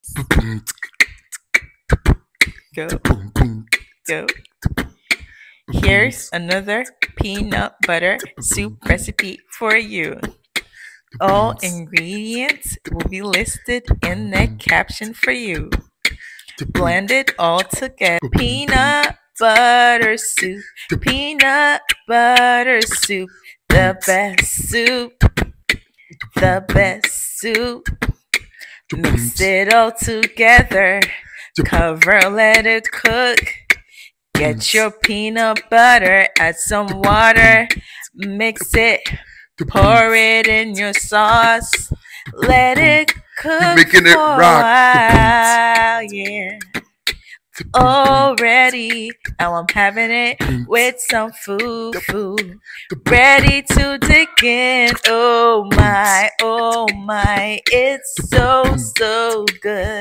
Go, go. Here's another peanut butter soup recipe for you. All ingredients will be listed in the caption for you. Blend it all together. Peanut butter soup, peanut butter soup, the best soup, the best soup. Mix it all together, cover, let it cook. Get your peanut butter, add some water, mix it, pour it in your sauce, let it cook making it for a rock. while, yeah. Already, now I'm having it with some food, ready to dig in. Oh my, it's so good.